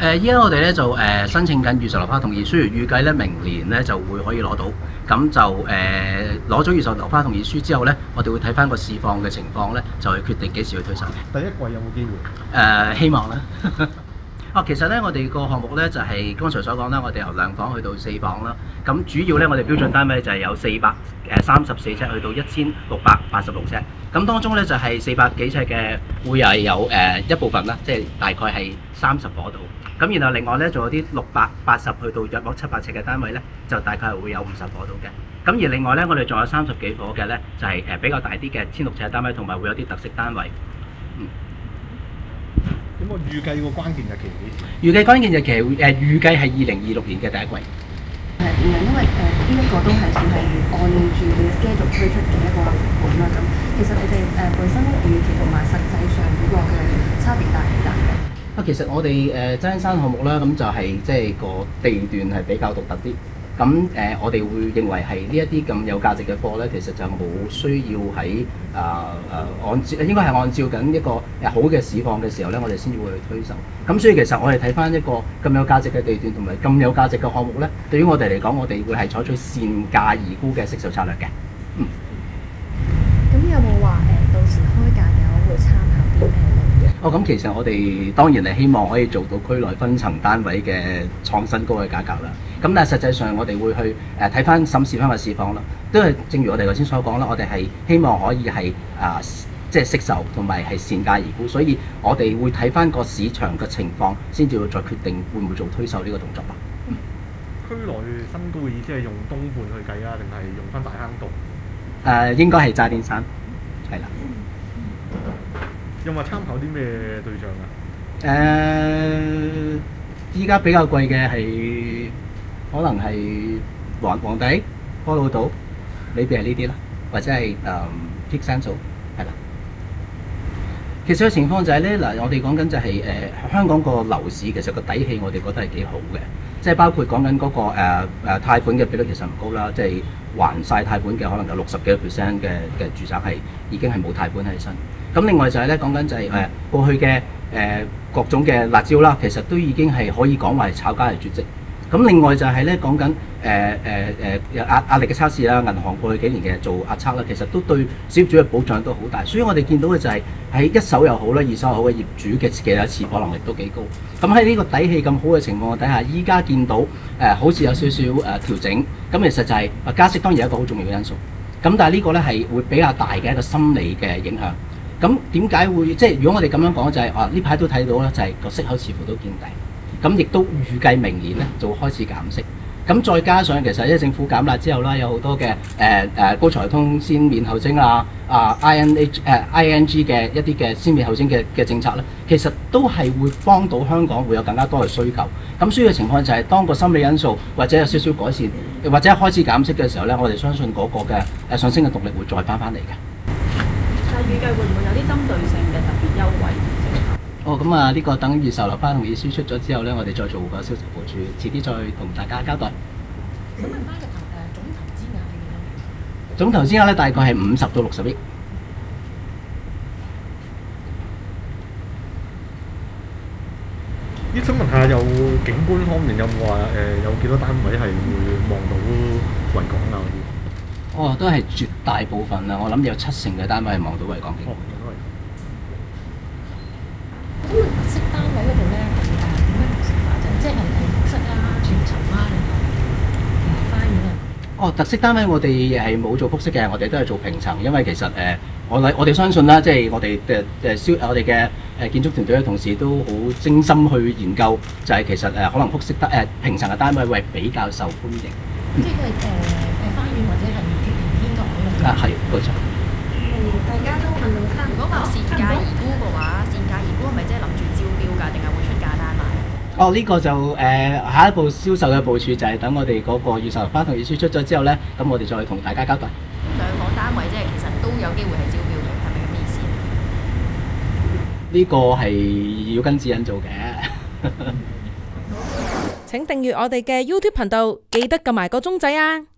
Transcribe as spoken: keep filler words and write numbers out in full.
誒，依家我哋咧就誒、呃、申請緊預售樓花同意書，預計咧明年咧就會可以攞到。咁就誒攞咗預售樓花同意書之後咧，我哋會睇翻個市況嘅情況咧，就去決定幾時去推售嘅。 第一季有冇機會？誒、 呃，希望啦。哦，其實咧，我哋個項目咧就係、是、剛才所講啦，我哋由兩房去到四房啦。咁主要咧，我哋標準單位就係有四百誒三十四尺去到一千六百八十六尺。咁當中咧就係四百幾尺嘅會係有誒、呃、一部分啦，即係大概係三十伙度。咁然後另外咧，仲有啲六百八十去到約莫七百尺嘅單位咧，就大概係會有五十伙度嘅。咁而另外咧，我哋仲有三十幾伙嘅咧，就係、是、誒比較大啲嘅千六尺嘅單位，同埋會有啲特色單位。嗯。 咁我預計個關鍵日期幾時？ 預計關鍵日期誒預計係二零二六年嘅第一季。 誒點解？因為誒呢一個都係算係按住你嘅 schedule 推出嘅一個款啦。咁其實你哋誒本身預期同埋實際上嗰個嘅差別大唔大嘅？ 啊，其實我哋誒真山項目啦，咁就係即係個地段係比較獨特啲。咁誒、呃，我哋會認為係呢一啲咁有價值嘅貨咧，其實就冇需要喺啊誒按照應該係按照緊一個誒好嘅市況嘅時候咧，我哋先至會去推售。咁所以其實我哋睇翻一個咁有價值嘅地段同埋咁有價值嘅項目咧，對於我哋嚟講，我哋會係採取善價而沽嘅銷售策略嘅。嗯。 咁有冇話誒到時開價嘅會參考啲咩咧？ 哦，咁其實我哋當然係希望可以做到區內分層單位嘅創新高嘅價格啦。咁但係實際上我哋會去誒睇翻審視翻個市況啦，都係正如我哋頭先所講啦，我哋係希望可以係啊、呃、即係惜售同埋係善價而沽，所以我哋會睇翻個市場嘅情況，先至會再決定會唔會做推售呢個動作啦。嗯、 區內新高嘅意思係用東半去計啊，定係用翻大坑道？誒、 呃，應該係渣甸山，係啦。 有冇參考啲咩對象啊？ 誒、呃，依家比較貴嘅係可能係黃黃地、波老島，裏邊係呢啲啦，或者係誒 Peak Central，係啦。其實嘅情況就係咧，嗱，我哋講緊就係、是、誒、呃、香港個樓市其實個底氣，我哋覺得係幾好嘅，即係包括講緊嗰個誒誒、呃、貸款嘅比率其實唔高啦，即係還晒貸款嘅可能有六十幾個 percent 嘅嘅住宅係已經係冇貸款喺身。咁另外就係咧講緊就係誒過去嘅誒、呃、各種嘅辣椒啦，其實都已經係可以講話係炒家係絕跡。咁另外就係咧講緊誒誒誒壓壓力嘅測試啦，銀行過去幾年嘅做壓測啦，其實都對小業主嘅保障都好大。所以我哋見到嘅就係喺一手又好啦，二手又好嘅業主嘅嘅持貨能力都幾高。咁喺呢個底氣咁好嘅情況底下，依家見到誒、呃、好似有少少誒調整，咁其實就係、是、加息當然係一個好重要嘅因素。咁但係呢個咧係會比較大嘅一個心理嘅影響。咁點解會即係如果我哋咁樣講就係、是、啊呢排都睇到啦，就係、是、個息口似乎都見底。咁亦都預計明年咧就會開始減息。咁再加上其實因為政府減辣之後啦，有好多嘅誒誒高才通先免後徵啊啊 I N H 誒、uh, I N G 嘅一啲嘅先免後徵嘅嘅政策咧，其實都係會幫到香港會有更加多嘅需求。咁所以嘅情況就係、是、當個心理因素或者有少少改善，或者開始減息嘅時候咧，我哋相信嗰個嘅誒上升嘅動力會再翻翻嚟嘅。 但係預計會唔會有啲針對性嘅特別優惠？ 哦，咁啊，呢個等預售樓花同意書出咗之後咧，我哋再做個銷售部署，遲啲再同大家交代。 想問翻個投誒總投資額係幾多？ 總投資額咧大概係五十到六十億。 呢想問下有景觀方面有冇話誒有幾多單位係會望到維港啊嗰啲？ 哦，都係絕大部分啦，我諗有七成嘅單位係望到維港景觀。 咁特色單位嗰度咧係誒點樣形式化啫？即係係複式啊、全層啊定係花園啊？ 哦，特色單位我哋係冇做複式嘅，我哋都係做平層，因為其實誒、呃、我我哋相信啦，即係我哋嘅誒銷我哋嘅誒建築團隊嘅同事都好精心去研究，就係、是、其實誒、呃、可能複式得誒、呃、平層嘅單位會比較受歡迎。 即係佢誒誒花園或者係天天台嗰種。 啊，係冇錯。 大家都問到差唔多。 如果話善價而沽嘅話，善價而沽係咪即係諗住招標㗎，定係會出價單賣？ 哦，呢、這個就誒、呃、下一步銷售嘅部署就係等我哋嗰個預售樓花同意書出咗之後咧，咁我哋再同大家交代。 兩房單位即係其實都有機會係招標嘅，係咪咁意思？ 呢個係要跟指引做嘅。 請訂閱我哋嘅 YouTube 頻道，記得撳埋個鐘仔啊！